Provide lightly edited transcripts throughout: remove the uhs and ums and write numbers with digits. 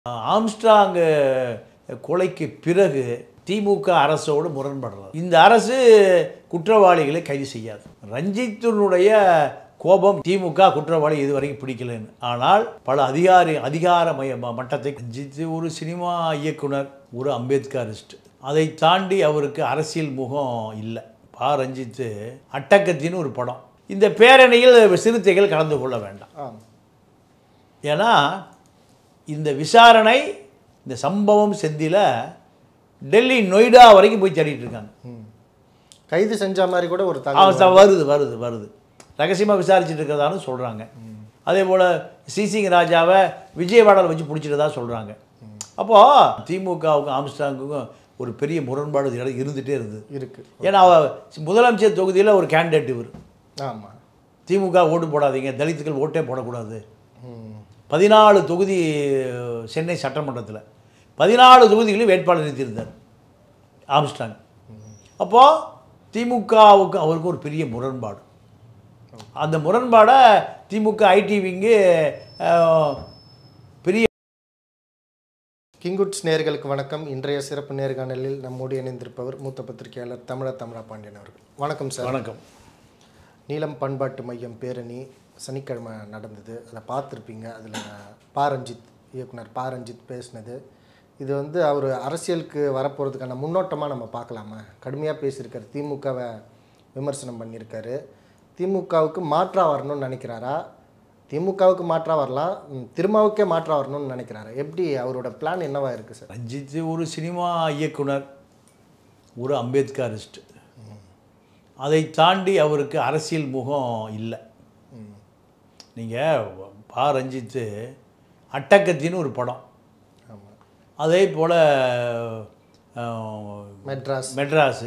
Armstrong கொலைக்கு பிறகு திமுக அரசோடு முரண்படுறது. இந்த அரசு குற்றவாளிகளை கைது செய்யாது. ரஞ்சித்தினுடைய கோபம் திமுக குற்றவாளி இதுவரைக்கும் பிடிக்கலன்னு. ஆனால் பல அதிகார மட்டத்தை ரஞ்சித் ஒரு சினிமா இயக்குனர், ஒரு அம்பேத்கரிஸ்ட். அதை தாண்டி அவருக்கு அரசியல் முகம் இல்லை. ரஞ்சித் அட்டகத்தின்னு ஒரு படம். இந்த பேரணியில் சிறுத்தைகள் கலந்து கொள்ள வேண்டாம். ஏன்னா இந்த விசாரணை, இந்த சம்பவம் செந்தில டெல்லி நொய்டா வரைக்கும் போய் தேடிட்டு இருக்காங்க. கைது செஞ்ச மாதிரி கூட ஒரு வருது ரகசியமாக விசாரிச்சுட்டு இருக்கிறதான்னு சொல்கிறாங்க. அதே போல் சிசிங் ராஜாவை விஜயவாடாவில் வச்சு பிடிச்சிட்டதா சொல்கிறாங்க. அப்போது திமுகவுக்கும் ஆம்ஸ்ட்ராங்குக்கும் ஒரு பெரிய முரண்பாடு இருந்துகிட்டே இருக்குது. ஏன்னா முதலமைச்சர் தொகுதியில் ஒரு கேண்டிடேட் இவர். ஆமாம், திமுக ஓட்டு போடாதீங்க, தலித்துக்கள் ஓட்டே போடக்கூடாது. 14 தொகுதி சென்னை சட்டமன்றத்தில் 14 தொகுதிகளில் வேட்பாளர் நிறுத்தியிருந்தார் ஆம்ஸ்ட்ராங். அப்போது திமுகவுக்கு அவருக்கு ஒரு பெரிய முரண்பாடு. அந்த முரண்பாடை திமுக ஐடிவிங்கு பெரிய. கிங்குட்ஸ் நேயர்களுக்கு வணக்கம். இன்றைய சிறப்பு நேர்காணலில் நம்மோடு இணைந்திருப்பவர் மூத்த பத்திரிகையாளர் தமிழா பாண்டியன் அவர்கள். வணக்கம் சார். வணக்கம். நீலம் பண்பாட்டு மையம் பேரணி சனிக்கிழமை நடந்தது, அதை பார்த்துருப்பீங்க. அதில் ரஞ்சித் இயக்குனர் ரஞ்சித் பேசினது, இது அவர் அரசியலுக்கு வரப்போகிறதுக்கான முன்னோட்டமாக நம்ம பார்க்கலாமா? கடுமையாக பேசியிருக்காரு, திமுகவை விமர்சனம் பண்ணியிருக்காரு. திமுகவுக்கு மாற்றாக வரணும்னு நினைக்கிறாரா? திமுகவுக்கு மாற்றாக வரலாம், திருமாவுக்கே மாற்றாக வரணும்னு நினைக்கிறாரா? எப்படி அவரோட பிளான் என்னவா இருக்குது சார்? ரஞ்சித் ஒரு சினிமா இயக்குனர், ஒரு அம்பேத்கரிஸ்ட். அதை தாண்டி அவருக்கு அரசியல் முகம் இல்லை. நீங்கள் ரஞ்சித் அட்டகத்தின்னு ஒரு படம். அதே போல் மெட்ராஸு,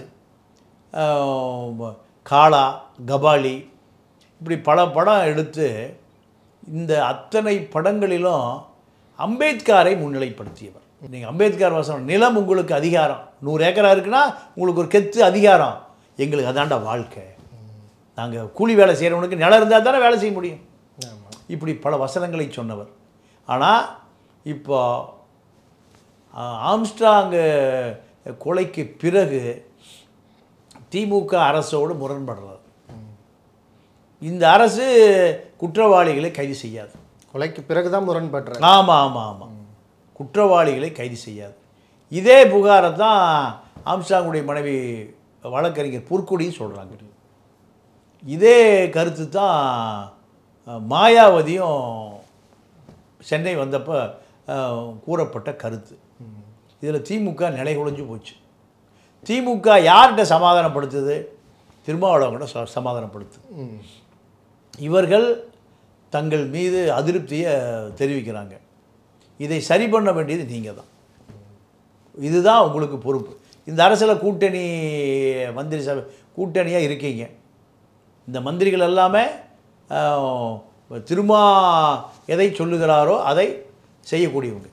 காளா, கபாலி, இப்படி பல படம் எடுத்து இந்த அத்தனை படங்களிலும் அம்பேத்கரை முன்னிலைப்படுத்தியவர். நீங்கள் அம்பேத்கர் வசனம், நிலம் உங்களுக்கு அதிகாரம், 100 ஏக்கரா இருக்குன்னா உங்களுக்கு ஒரு கெத்து அதிகாரம், எங்களுக்கு அதாண்டா வாழ்க்கை, நாங்கள் கூலி வேலை செய்கிறவனுக்கு நிலம் இருந்தால் தானே வேலை செய்ய முடியும். இப்படி பல வசனங்களை சொன்னவர். ஆனால் இப்போ ஆம்ஸ்ட்ராங் கொலைக்கு பிறகு திமுக அரசோடு முரண்படுறது. இந்த அரசு குற்றவாளிகளை கைது செய்யாது. கொலைக்கு பிறகு தான் முரண்படுற. ஆமாம், குற்றவாளிகளை கைது செய்யாது. இதே புகாரை தான் ஆம்ஸ்ட்ராங்குடைய மனைவி வழக்கறிஞர் புர்குடின்னு சொல்கிறாங்க. இதே கருத்து தான் மாயாவதியும் சென்னை வந்தப்போ கூறப்பட்ட கருத்து. இதில் திமுக நிலைகுலைஞ்சு போச்சு. திமுக யார்கிட்ட சமாதானப்படுத்துது? திருமாவளவன்கிட்ட சமாதானப்படுத்துது. இவர்கள் தங்கள் மீது அதிருப்தியை தெரிவிக்கிறாங்க. இதை சரி பண்ண வேண்டியது நீங்கள் தான். இதுதான் உங்களுக்கு பொறுப்பு. இந்த அரசில் கூட்டணி மந்திரி சபை கூட்டணியாக இருக்கீங்க. இந்த மந்திரிகள் எல்லாமே திருமா எதை சொல்லுகிறாரோ அதை செய்யக்கூடியவங்க.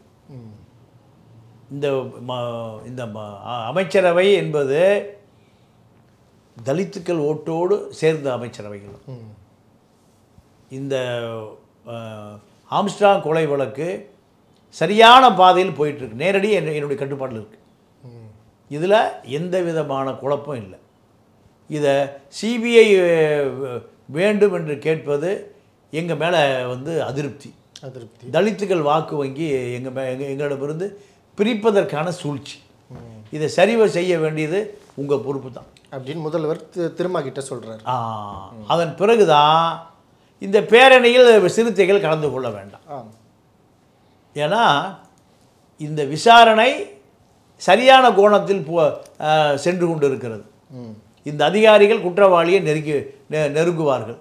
இந்த அமைச்சரவை என்பது தலித்துக்கள் ஓட்டோடு சேர்ந்த அமைச்சரவைகள். இந்த ஆம்ஸ்ட்ராங் கொலை வழக்கு சரியான பாதையில் போயிட்டுருக்கு. நேரடி என்னுடைய கட்டுப்பாட்டில் இருக்குது. இதில் எந்த விதமான குழப்பம் இல்லை. இதை சிபிஐ வேண்டும் என்று கேட்பது எங்கள் மேலே அதிருப்தி. தலித்துக்கள் வாக்கு வங்கி எங்களிடமிருந்து பிரிப்பதற்கான சூழ்ச்சி. இதை சரிவை செய்ய வேண்டியது உங்கள் பொறுப்பு தான் அப்படின்னு முதல்வர் திருமாகிட்ட சொல்கிறார். அதன் பிறகுதான் இந்த பேரணியில் சிறுத்தைகள் கலந்து கொள்ள வேண்டாம். ஏன்னா இந்த விசாரணை சரியான கோணத்தில் சென்று கொண்டு இருக்கிறது. இந்த அதிகாரிகள் குற்றவாளியை நெருங்குவார்கள்.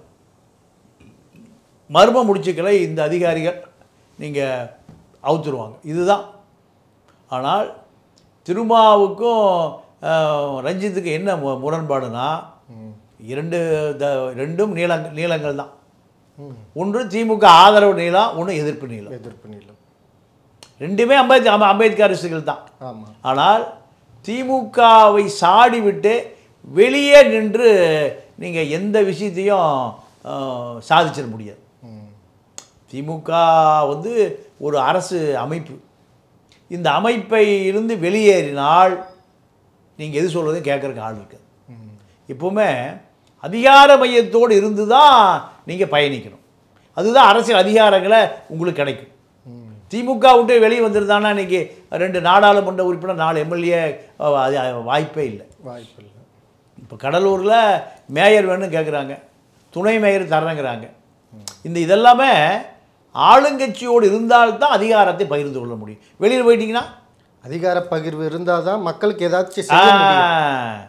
மர்ம முடிச்சுக்களை இந்த அதிகாரிகள் நீங்கள் அவுத்துருவாங்க. இதுதான். ஆனால் திருமாவுக்கும் ரஞ்சித்துக்கு என்ன முரண்பாடுனா, ரெண்டும் நீளங்கள் தான். ஒன்று திமுக ஆதரவு நீளம், ஒன்று எதிர்ப்பு நீளம். ரெண்டுமே அம்பேத்கரிஸ்டுகள் தான். ஆனால் திமுகவை சாடிவிட்டு வெளியே நின்று நீங்கள் எந்த விஷயத்தையும் சாதிச்சிட முடியாது. திமுக ஒரு அரசு அமைப்பு. இந்த அமைப்பை இருந்து வெளியேறினால் நீங்கள் எது சொல்கிறதையும் கேட்குறக்கு ஆள் இருக்குது. எப்போவுமே அதிகார மையத்தோடு இருந்து தான் நீங்கள் பயணிக்கணும். அதுதான் அரசியல் அதிகாரங்களை உங்களுக்கு கிடைக்கும். திமுக விட்டு வெளியே வந்துருந்தானா இன்றைக்கி 2 நாடாளுமன்ற உறுப்பினர் 4 எம்எல்ஏ வாய்ப்பே இல்லை. இப்போ கடலூரில் மேயர் வேணும்னு கேட்குறாங்க, துணை மேயர் தரணுங்கிறாங்க. இதெல்லாமே ஆளுங்கட்சியோடு இருந்தால்தான் அதிகாரத்தை பகிர்ந்து கொள்ள முடியும். வெளியில் போயிட்டீங்கன்னா அதிகார பகிர்வு இருந்தால் தான் மக்களுக்கு ஏதாச்சும் செய்ய முடியும்.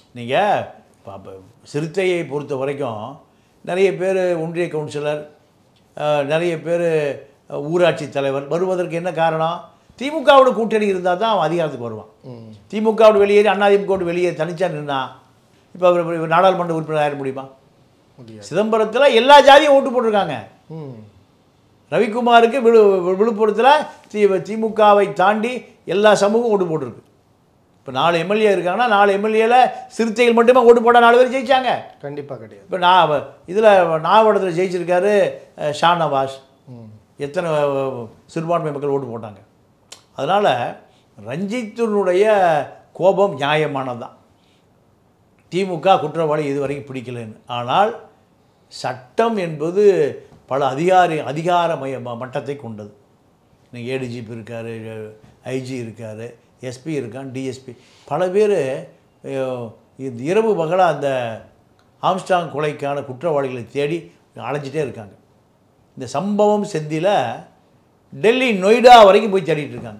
நீங்கள் சிறுத்தையை பொறுத்த வரைக்கும் நிறைய பேர் ஒன்றிய கவுன்சிலர், நிறைய பேர் ஊராட்சி தலைவர் வருவதற்கு என்ன காரணம்? திமுகவோட கூட்டணி இருந்தால் தான் அவன் அதிகாரத்துக்கு வருவான். திமுகவோடு வெளியேறி அதிமுகவோடு வெளியேறி தனிச்சா நின்னா இப்போ அவர் நாடாளுமன்ற உறுப்பினர் ஆயிட முடியுமா? சிதம்பரத்தில் எல்லா ஜாதியும் ஓட்டு போட்டிருக்காங்க. ரவிக்குமாருக்கு விழுப்புரத்தில் திமுகவை தாண்டி எல்லா சமூகம் ஓட்டு போட்டிருக்கு. இப்போ 4 எம்எல்ஏ இருக்காங்கன்னா 4 எம்எல்ஏல சிறுத்தைகள் மட்டுமே ஓட்டு போட 4 பேர் ஜெயிச்சாங்க. கண்டிப்பாக கிடையாது. இப்போ இதில் நாகப்பட்டினத்தில் ஜெயிச்சிருக்காரு ஷானவாஸ். எத்தனை சிறுபான்மை மக்கள் ஓட்டு போட்டாங்க. அதனால் ரஞ்சித்தினுடைய கோபம் நியாயமானது தான். திமுக குற்றவாளி இதுவரைக்கும் பிடிக்கலன்னு. ஆனால் சட்டம் என்பது பல அதிகார மட்டத்தை கொண்டது. நீங்கள் ஏடிஜிபி இருக்கார், ஐஜி இருக்கார், எஸ்பி இருக்கான், டிஎஸ்பி, பல பேர் இந்த இரவு பகலாக அந்த ஆம்ஸ்டாங் கொலைக்கான குற்றவாளிகளை தேடி அலைஞ்சிட்டே இருக்காங்க. இந்த சம்பவம் செந்தில் டெல்லி நொய்டா வரைக்கும் போய் தேடிட்டு இருக்காங்க.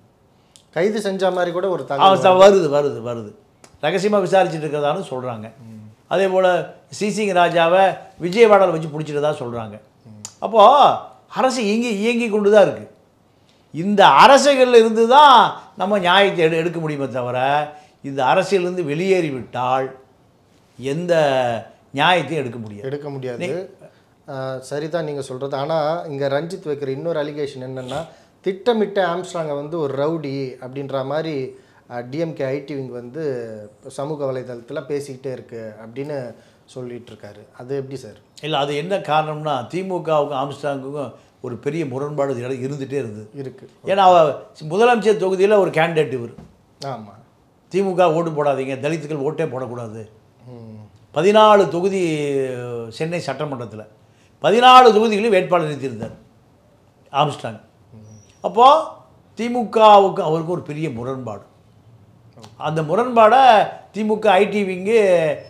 கைது செஞ்ச மாதிரி கூட ஒரு வருது ரகசியமாக விசாரிச்சுட்டு இருக்கிறதான்னு சொல்கிறாங்க. அதே போல் சிசிங் ராஜாவை விஜயவாடாவில் வச்சு பிடிச்சிட்டு சொல்கிறாங்க. அப்போது அரசு இயங்கி கொண்டு தான் இருக்குது. இந்த அரசுகளில் இருந்து தான் நம்ம நியாயத்தை எடுக்க முடியுமே தவிர இந்த அரசியலிருந்து வெளியேறிவிட்டால் எந்த நியாயத்தையும் எடுக்க முடியாது. சரிதான் நீங்கள் சொல்கிறது. ஆனால் இங்கே ரஞ்சித் வைக்கிற இன்னொரு அலிகேஷன் என்னென்னா, திட்டமிட்ட ஆம்ஸ்ட்ராங்கை வந்து ஒரு ரவுடி அப்படின்ற மாதிரி டிஎம்கே ஐடி விங் வந்து சமூக வலைதளத்தில் பேசிக்கிட்டே இருக்குது அப்படின்னு சொல்லிகிட்டு இருக்காரு. அது எப்படி சார்? இல்லை, அது என்ன காரணம்னா திமுகவுக்கும் ஆம்ஸ்ட்ராங்குக்கும் ஒரு பெரிய முரண்பாடு இருந்துகிட்டே இருக்குது. ஏன்னா முதலமைச்சர் தொகுதியில் ஒரு கேண்டிடேட் இவர். ஆமாம், திமுக ஓட்டு போடாதீங்க, தலித்துக்கள் ஓட்டே போடக்கூடாது. 14 தொகுதி சென்னை சட்டமன்றத்தில் 14 தொகுதிகளில் வேட்பாளர் நிறுத்தியிருந்தார் ஆம்ஸ்ட்ராங். அப்போது திமுகவுக்கு அவருக்கு ஒரு பெரிய முரண்பாடு. அந்த முரண்பாடை திமுக ஐடி விங்கு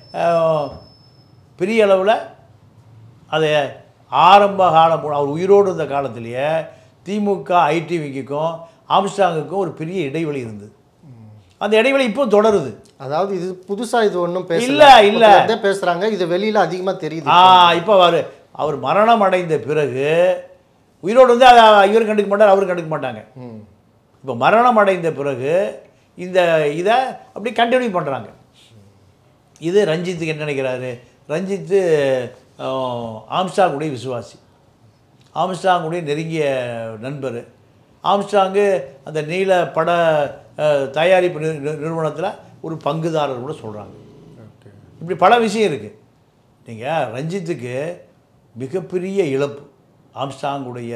பெரிய அளவில் அதை ஆரம்ப காலம் அவர் உயிரோடு இருந்த காலத்திலேயே திமுக ஐடி விங்குக்கும் ஆம்ஸ்ட்ராங்குக்கும் ஒரு பெரிய இடைவெளி இருந்தது. அந்த இடைவெளி இப்போ தொடருது. அதாவது இது புதுசாக இது ஒன்றும் இல்லை பேசுகிறாங்க, இது வெளியில் அதிகமாக தெரியுது. இப்போ அவர் மரணம் அடைந்த பிறகு உயிரோடு வந்து இவர் கண்டுக்க மாட்டார், அவரும் கண்டுக்க மாட்டாங்க. இப்போ மரணம் அடைந்த பிறகு இதை அப்படி கண்டினியூ பண்ணுறாங்க. இது ரஞ்சித்துக்கு என்ன நினைக்கிறாரு? ரஞ்சித்து ஆம்ஸ்ட்ராங்குடைய விசுவாசி, ஆம்ஸ்ட்ராங்குடைய நெருங்கிய நண்பர். ஆம்ஸ்ட்ராங்கு அந்த நீல பட தயாரிப்பு நிறுவனத்தில் ஒரு பங்குதாரர் கூட சொல்கிறாங்க. இப்படி பல விஷயம் இருக்குது. நீங்கள் ரஞ்சித்துக்கு மிகப்பெரிய இழப்பு, ஆம்ஸ்ட்ராங்குடைய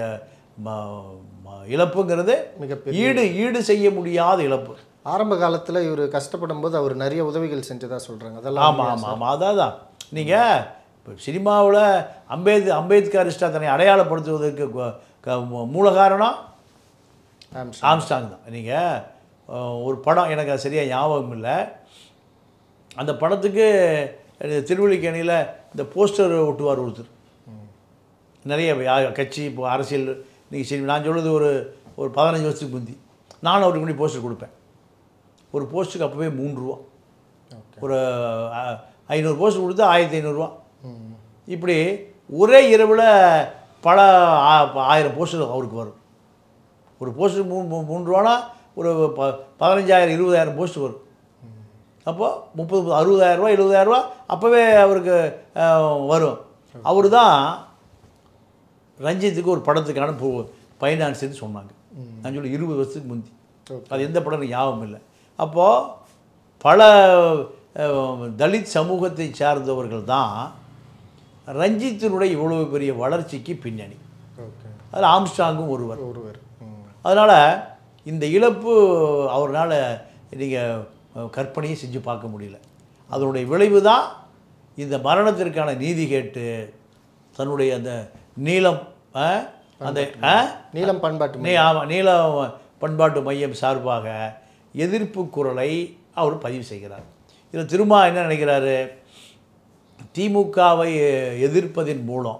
இழப்புங்கிறது மிகப்பெரிய ஈடு செய்ய முடியாத இழப்பு. ஆரம்ப காலத்தில் இவர் கஷ்டப்படும் போது அவர் நிறைய உதவிகள் செஞ்சதாக சொல்கிறாங்க. அதெல்லாம் ஆமாம். அதான் நீங்கள் இப்போ சினிமாவில் அம்பேத்கரிஸ்டாக தன்னை அடையாளப்படுத்துவதற்கு மூல காரணம் ஆம்ஸ்ட்ராங் தான். நீங்கள் ஒரு படம் எனக்கு அது சரியாக ஞாபகம் இல்லை, அந்த படத்துக்கு திருவல்லிக்கேணியில் இந்த போஸ்டர் ஒட்டுவார் ஒருத்தர். நிறைய கட்சி இப்போ அரசியல் நீங்கள் சரி, நான் சொல்கிறது ஒரு 15 வருஷத்துக்கு முந்தி நானும் அவருக்கு முன்னாடி போஸ்டர் கொடுப்பேன். ஒரு போஸ்ட்டுக்கு அப்போவே 3 ரூபா, ஒரு 500 போஸ்டர் கொடுத்தா 1500 ரூபா. இப்படி ஒரே இரவில் பல 1000 போஸ்டர் அவருக்கு வரும். ஒரு போஸ்டர் 3 ரூபானா ஒரு 15,000 20,000 போஸ்டர் வரும். அப்போது 30 60,000 ரூபா 70,000 ரூபா அப்போவே அவருக்கு வரும். அவர் தான் ரஞ்சித்துக்கு ஒரு படத்துக்கான ஃபைனான்ஸ்ன்னு சொன்னாங்க. நான் சொல்லி 20 வருஷத்துக்கு முந்தி. அது எந்த படம் ஞாபகம் இல்லை. அப்போது பல தலித் சமூகத்தை சார்ந்தவர்கள் தான் ரஞ்சித்தினுடைய இவ்வளவு பெரிய வளர்ச்சிக்கு பின்னணி. அதில் ஆம்ஸ்ட்ராங்கும் ஒருவர். அதனால் இந்த இழப்பு அவரால் நீங்கள் கற்பனையும் செஞ்சு பார்க்க முடியல. அதனுடைய விளைவு தான் இந்த மரணத்திற்கான நீதி கேட்டு தன்னுடைய அந்த நீலம் அந்த நீலம் பண்பாட்டு ஆமாம் நீலம் பண்பாட்டு மையம் சார்பாக எதிர்ப்பு குரலை அவர் பதிவு செய்கிறார். இதில் திரும்ப என்ன நினைக்கிறாரு, திமுகவை எதிர்ப்பதின் மூலம்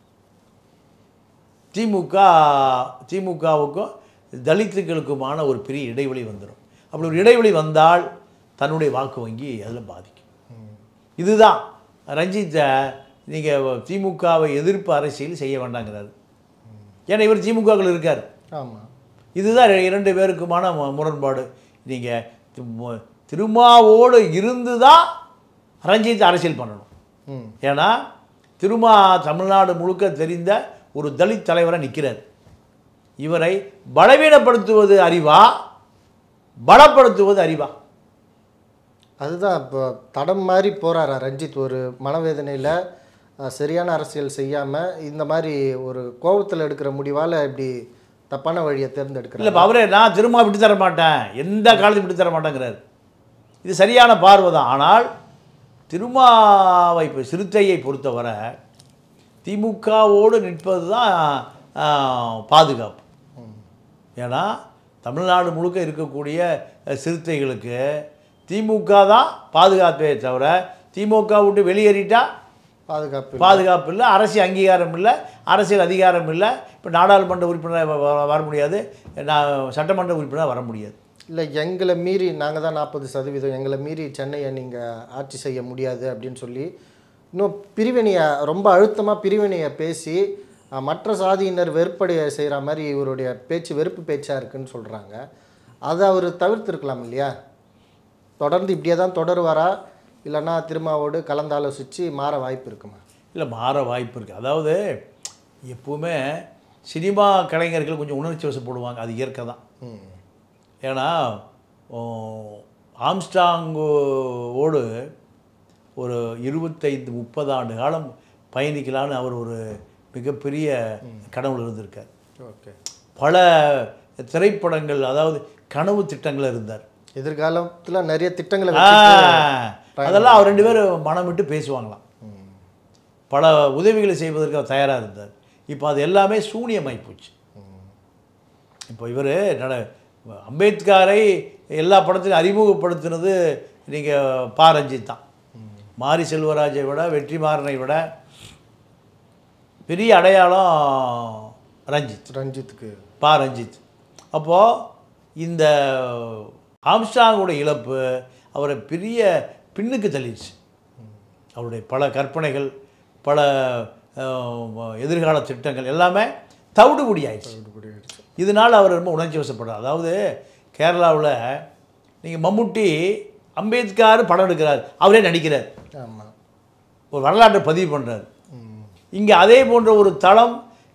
திமுகவுக்கும் தலித்துகளுக்குமான ஒரு பெரிய இடைவெளி வந்துடும். அப்படி ஒரு இடைவெளி வந்தால் தன்னுடைய வாக்கு வங்கி அதில் பாதிக்கும். இதுதான் ரஞ்சித்தை நீங்கள் திமுகவை எதிர்ப்பு அரசியல் செய்ய வேண்டாங்கிறாரு. ஏன்னா இவர் திமுகவில் இருக்கார். ஆமாம், இதுதான் 2 பேருக்குமான முரண்பாடு. நீங்கள் திருமாவோடு இருந்து தான் ரஞ்சித் அரசியல் பண்ணணும். ஏன்னா திருமா தமிழ்நாடு முழுக்க தெரிந்த ஒரு தலித் தலைவராக நிற்கிறார். இவரை பலவீனப்படுத்துவது அறிவா, பலப்படுத்துவது அறிவா? அதுதான் இப்போ தடம் மாதிரி போகிறாரா ரஞ்சித். ஒரு மனவேதனையில் சரியான அரசியல் செய்யாமல் இந்த மாதிரி ஒரு கோபத்தில் எடுக்கிற முடிவால் இப்படி தப்பான வழியை தேர்ந்தெடுக்கிறார். இல்லை, இப்போ அவரே நான் திரும்ப விட்டு தர மாட்டேன், எந்த காலத்தையும் விட்டு தர மாட்டேங்கிறார். இது சரியான பார்வை தான். ஆனால் திருமாவை இப்போ சிறுத்தையை பொறுத்தவரை திமுகவோடு நிற்பது தான் பாதுகாப்பு. ஏன்னா தமிழ்நாடு முழுக்க இருக்கக்கூடிய சிறுத்தைகளுக்கு திமுக தான் பாதுகாப்பே தவிர திமுக விட்டு வெளியேறிட்டா பாதுகாப்பு இல்லை, அரசியல் அங்கீகாரம் இல்லை, அரசியல் அதிகாரம் இல்லை. இப்போ நாடாளுமன்ற உறுப்பினர் வர முடியாது, சட்டமன்ற உறுப்பினர் வர முடியாது. இல்லை, எங்களை மீறி நாங்கள் தான் 40%, எங்களை மீறி சென்னையை நீங்கள் ஆட்சி செய்ய முடியாது அப்படின்னு சொல்லி இன்னும் பிரிவினையை ரொம்ப அழுத்தமாக பிரிவினையை பேசி மற்ற சாதியினர் வெறுப்படைய செய்கிற மாதிரி இவருடைய பேச்சு வெறுப்பு பேச்சாக இருக்குன்னு சொல்கிறாங்க. அதை அவர் தவிர்த்துருக்கலாம் இல்லையா? தொடர்ந்து இப்படியே தான் தொடருவாரா, இல்லைன்னா திருமாவோடு கலந்தாலோசித்து மாற வாய்ப்பு இருக்குமா? இல்லை, மாற வாய்ப்பு இருக்குது. அதாவது எப்பவுமே சினிமா கலைஞர்கள் கொஞ்சம் உணர்ச்சி வசப்படுவாங்க, அது இயற்கை தான். ஏன்னா ஆம்ஸ்டாங்கோடு ஒரு 25-30 ஆண்டு காலம் பயணிக்கலான்னு அவர் ஒரு மிகப்பெரிய கனவுல இருந்திருக்கார். ஓகே, பல திரைப்படங்கள், அதாவது கனவு திட்டங்கள் இருந்தார். எதிர்காலத்தில் நிறைய திட்டங்களை அதெல்லாம் அவர் 2 பேரும் மனம் விட்டு பேசுவாங்களாம். பல உதவிகளை செய்வதற்கு அவர் தயாராக இருந்தார். இப்போ அது எல்லாமே சூனியமாகி போச்சு. இப்போ இவர் அம்பேத்கரை எல்லா படத்திலும் அறிமுகப்படுத்தினது நீங்கள் பா ரஞ்சித் தான். மாரி செல்வராஜை விட, வெற்றிமாறனை விட பெரிய அடையாளம் ரஞ்சித்துக்கு, பா ரஞ்சித். அப்போது இந்த ஆம்ஸ்டாங்கோட இழப்பு அவரை பெரிய பின்னுக்கு தள்ளிடுச்சு. அவருடைய பல கற்பனைகள், பல எதிர்கால திட்டங்கள் எல்லாமே தவிடுபடி ஆயிடுச்சு. இதனால் அவர் ரொம்ப உணர்ச்சி வசப்படுறார். அதாவது கேரளாவில் நீங்கள் மம்முட்டி அம்பேத்கர் படம் எடுக்கிறார், அவரே நடிக்கிறார், ஒரு வரலாற்றை பதிவு பண்ணுறார். இங்கே அதே போன்ற ஒரு தளம்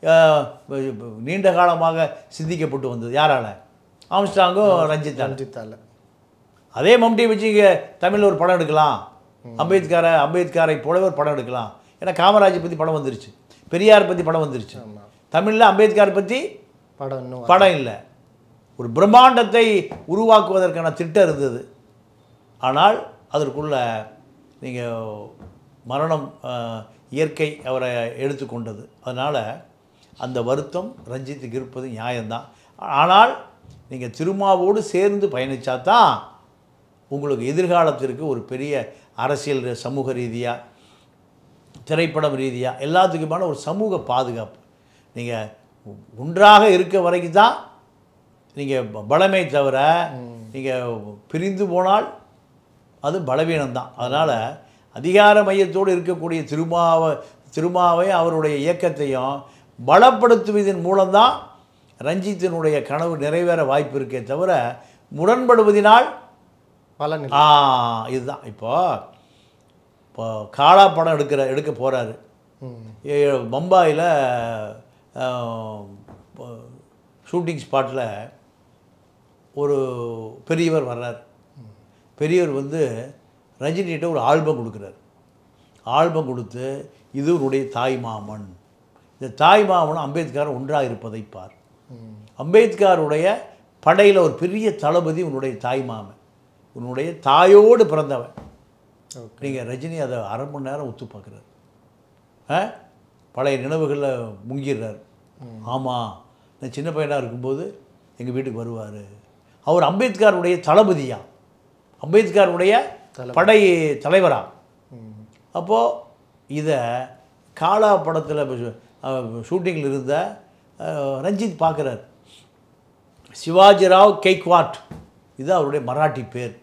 நீண்ட காலமாக சிந்திக்கப்பட்டு வந்தது. யாரால? ஆம்ஸ்டாங்கும் ரஞ்சித்தால். அதே மம்முட்டியை வச்சு இங்கே தமிழில் ஒரு படம் எடுக்கலாம், அம்பேத்கரை போலவே ஒரு படம் எடுக்கலாம். ஏன்னா காமராஜை பற்றி படம் வந்துருச்சு, பெரியார் பற்றி படம் வந்துருச்சு. தமிழில் அம்பேத்கர் பற்றி படம் இல்லை. ஒரு பிரம்மாண்டத்தை உருவாக்குவதற்கான திட்டம் இருந்தது. ஆனால் அதற்குள்ள நீங்கள் மரணம், இயற்கை அவரை எடுத்துக்கொண்டது. அதனால் அந்த வருத்தம் ரஞ்சித்துக்கு இருப்பது நியாயம்தான். ஆனால் நீங்கள் திருமாவோடு சேர்ந்து பயணித்தா தான் உங்களுக்கு எதிர்காலத்திற்கு ஒரு பெரிய அரசியல், சமூக ரீதியாக, திரைப்படம் ரீதியாக எல்லாத்துக்குமான ஒரு சமூக பாதுகாப்பு. நீங்கள் ஒன்றாக இருக்க வரைக்கும் தான் நீங்கள் பலமே தவிர நீங்கள் பிரிந்து போனால் அது பலவீனம்தான். அதனால் அதிகார மையத்தோடு இருக்கக்கூடிய திருமாவை அவருடைய இயக்கத்தையும் பலப்படுத்துவதன் மூலம்தான் ரஞ்சித்தினுடைய கனவு நிறைவேற வாய்ப்பு இருக்கே தவிர முரண்படுவதனால் பலன் இதுதான். இப்போ காலா படம் எடுக்க போகிறாரு. பம்பாயில் ஷூட்டிங் ஸ்பாட்டில் ஒரு பெரியவர் வர்றார். பெரியவர் வந்து ரஜினிகிட்ட ஒரு ஆல்பம் கொடுக்குறார். ஆல்பம் கொடுத்து இது உன்னுடைய தாய் மாமன், இந்த தாய் மாமன் அம்பேத்கர் ஒன்றாக இருப்பதை பார், அம்பேத்கருடைய படையில் ஒரு பெரிய தளபதி உன்னுடைய தாய் மாமன், உன்னுடைய தாயோடு பிறந்தவன். நீங்கள் ரஜினி அதை அரை மணி நேரம் ஒத்து பார்க்குறாரு. பழைய நினைவுகளில் முங்கிடுறார். ஆமாம், நான் சின்ன பையனாக இருக்கும்போது எங்கள் வீட்டுக்கு வருவார். அவர் அம்பேத்கருடைய தளபதியா, அம்பேத்கருடைய படை தலைவரா. அப்போது இதை காலா படத்தில் ஷூட்டிங்கில் இருந்த ரஞ்சித் பார்க்குறார். சிவாஜிராவ் கெய்க்வாட், இது அவருடைய மராட்டி பேர்.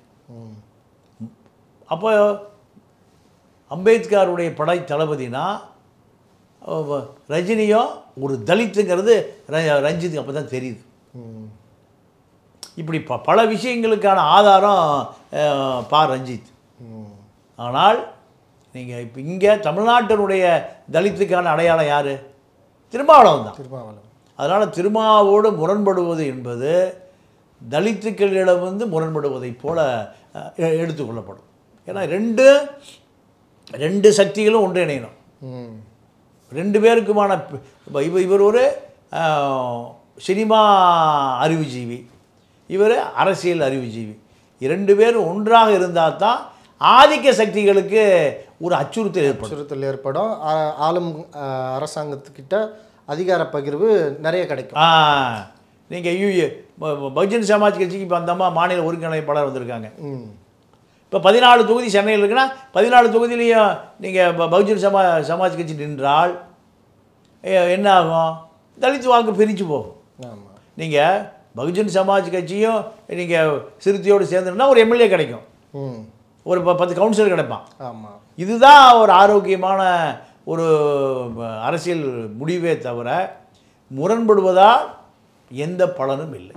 அப்போ அம்பேத்கருடைய படை தளபதினா ரஜினியும் ஒரு தலித்துங்கிறது ரஞ்சித்துக்கு அப்போ தான் தெரியுது. இப்படி பல விஷயங்களுக்கான ஆதாரம் ரஞ்சித். ஆனால் நீங்கள் இப்போ இங்கே தமிழ்நாட்டினுடைய தலித்துக்கான அடையாளம் யார்? திருமாவளவன் தான். அதனால் திருமாவோடு முரண்படுவது என்பது தலித்துக்களிடம் முரண்படுவதைப் போல எடுத்துக்கொள்ளப்படும். ஏன்னா ரெண்டு சக்திகளும் ஒன்றிணையணும். ரெண்டு பேருக்குமான இவர் ஒரு சினிமா அறிவுஜீவி, இவர் அரசியல் அறிவுஜீவி. இரண்டு பேரும் ஒன்றாக இருந்தால் தான் ஆதிக்க சக்திகளுக்கு ஒரு அச்சுறுத்தல் ஏற்படும். ஆளும் அரசாங்கத்துக்கிட்ட அதிகார பகிர்வு நிறைய கிடைக்கும். நீங்கள் பகுஜன் சமாஜ் கட்சிக்கு இப்போ அந்த அம்மா மாநில ஒருங்கிணைப்பாளர் வந்திருக்காங்க. இப்போ 14 தொகுதி சென்னையில் இருக்குன்னா 14 தொகுதியிலையும் நீங்கள் பகுஜன் சமாஜ் கட்சி நின்றால் என்ன ஆகும்? தலித் வாக்கு பிரித்து போகும். நீங்கள் பகுஜன் சமாஜ் கட்சியும் நீங்கள் சிறுத்தையோடு சேர்ந்துருந்தா ஒரு எம்எல்ஏ கிடைக்கும், ஒரு 10 கவுன்சிலர் கிடைப்பான். ஆமாம், இதுதான் ஒரு ஆரோக்கியமான ஒரு அரசியல் முடிவே தவிர முரண்படுவதால் எந்த பலனும் இல்லை.